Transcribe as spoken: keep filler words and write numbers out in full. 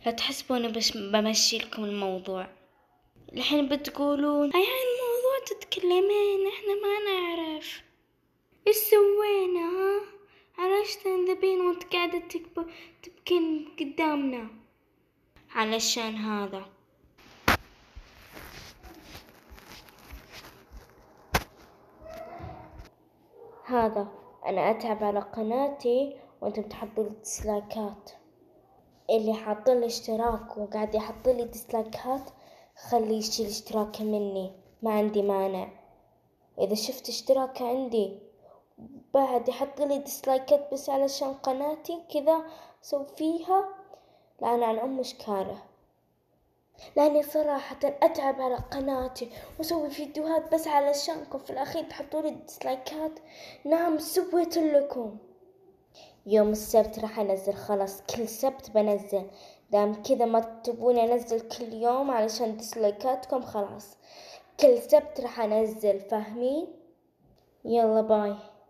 لا تحسبوني بش بمشي لكم الموضوع. الحين بتقولون هاي هاي الموضوع تتكلمين، احنا ما نعرف ايش سوينا. ها علاش تنذبين وانت قاعدة تكب- تبكين قدامنا؟ علشان هذا هذا انا اتعب على قناتي وانتم تحطوا لي ديسلايكات. اللي حاط لي اشتراك وقاعد يحط لي ديسلايكات خليه يشيل اشتراكه مني، ما عندي مانع. اذا شفت اشتراك عندي بعد يحط لي ديسلايكات بس علشان قناتي كذا سو فيها، لأن عن ام اشكاله. لاني صراحة اتعب على قناتي واسوي فيديوهات بس علشانكم في الاخير تحطوا لي ديسلايكات. نعم سويت لكم. يوم السبت راح انزل، خلاص كل سبت بنزل. دام كذا ما تبوني انزل كل يوم علشان ديسلايكاتكم، خلاص كل سبت راح انزل، فاهمين؟ يلا باي.